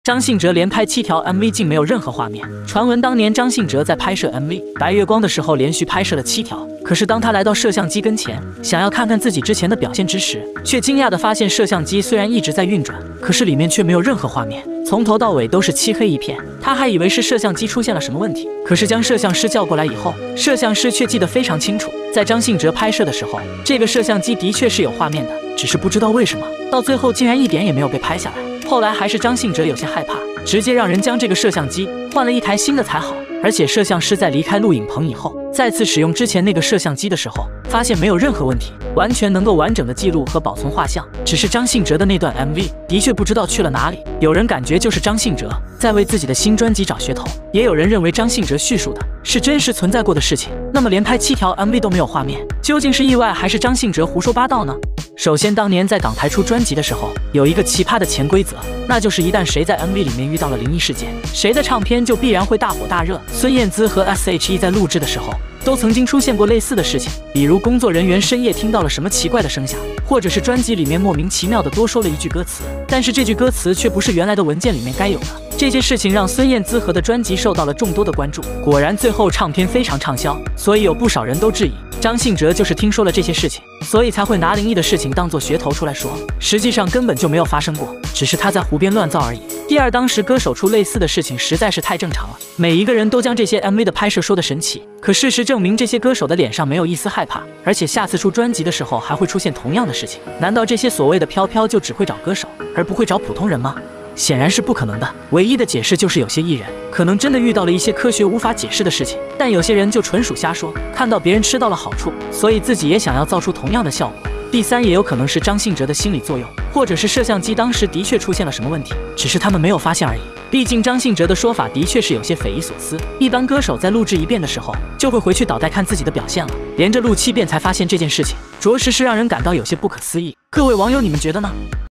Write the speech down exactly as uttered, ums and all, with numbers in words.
张信哲连拍七条 M V 竟没有任何画面。传闻当年张信哲在拍摄 M V《白月光》的时候，连续拍摄了七条。可是当他来到摄像机跟前，想要看看自己之前的表现之时，却惊讶地发现摄像机虽然一直在运转，可是里面却没有任何画面，从头到尾都是漆黑一片。他还以为是摄像机出现了什么问题，可是将摄像师叫过来以后，摄像师却记得非常清楚，在张信哲拍摄的时候，这个摄像机的确是有画面的，只是不知道为什么，到最后竟然一点也没有被拍下来。后来还是张信哲有些害怕，直接让人将这个摄像机换了一台新的才好。而且摄像师在离开录影棚以后，再次使用之前那个摄像机的时候，发现没有任何问题，完全能够完整的记录和保存画像。只是张信哲的那段 M V 的确不知道去了哪里，有人感觉就是张信哲在为自己的新专辑找噱头，也有人认为张信哲叙述的是真实存在过的事情。那么连拍七条 M V 都没有画面，究竟是意外还是张信哲胡说八道呢？首先，当年在港台出专辑的时候，有一个奇葩的潜规则，那就是一旦谁在 M V 里面遇到了灵异事件，谁的唱片就必然会大火大热。孙燕姿和 S H E 在录制的时候，都曾经出现过类似的事情，比如工作人员深夜听到了什么奇怪的声响，或者是专辑里面莫名其妙的多说了一句歌词，但是这句歌词却不是原来的文件里面该有的。这些事情让孙燕姿和的专辑受到了众多的关注，果然最后唱片非常畅销，所以有不少人都质疑张信哲就是听说了这些事情，所以才会拿灵异的事情当作噱头出来说，实际上根本就没有发生过，只是他在胡编乱造而已。第二，当时歌手出类似的事情实在是太正常了，每一个人都将这些 M V 的拍摄说得神奇，可事实证明这些歌手的脸上没有一丝害怕，而且下次出专辑的时候还会出现同样的事情。难道这些所谓的飘飘就只会找歌手，而不会找普通人吗？显然是不可能的，唯一的解释就是有些艺人可能真的遇到了一些科学无法解释的事情，但有些人就纯属瞎说，看到别人吃到了好处，所以自己也想要造出同样的效果。第三，也有可能是张信哲的心理作用，或者是摄像机当时的确出现了什么问题，只是他们没有发现而已。毕竟张信哲的说法的确是有些匪夷所思，一般歌手在录制一遍的时候，就会回去倒带看自己的表现了，连着录七遍才发现这件事情，着实是让人感到有些不可思议。各位网友，你们觉得呢？